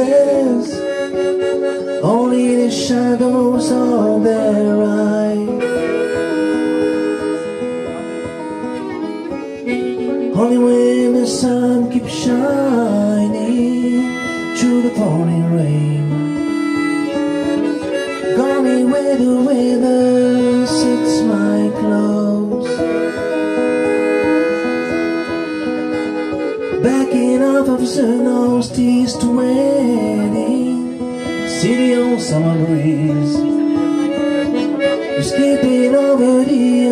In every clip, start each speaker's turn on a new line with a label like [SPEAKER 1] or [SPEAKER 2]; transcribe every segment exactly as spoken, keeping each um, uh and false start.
[SPEAKER 1] faces, only the shadows of their eyes. Only when the sun keeps shining through the pouring rain, only where the weather suits my clothes. Backing off of the northeast wedding, city on summer breeze, escaping over the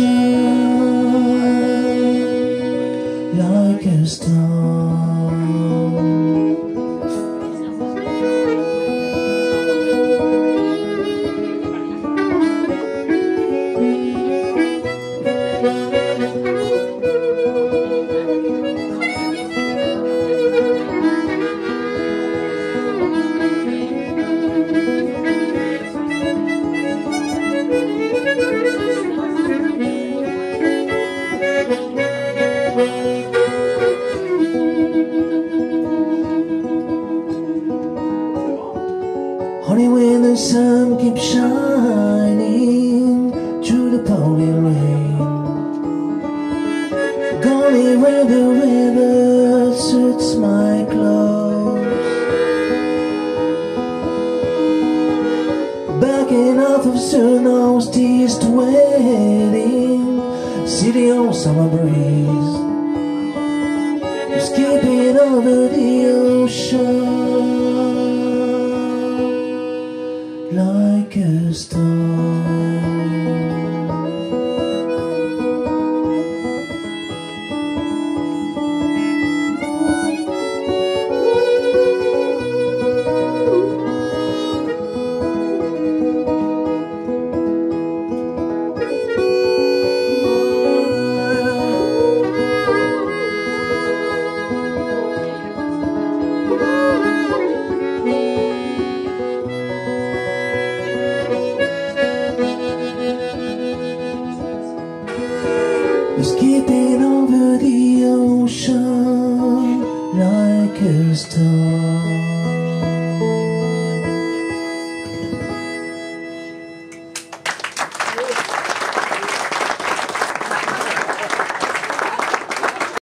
[SPEAKER 1] ocean like a storm. Only when the sun keeps shining through the pouring rain, only when the weather suits my clothes. Backing off of the northeast wedding, city on summer breeze, escaping over the ocean like a storm.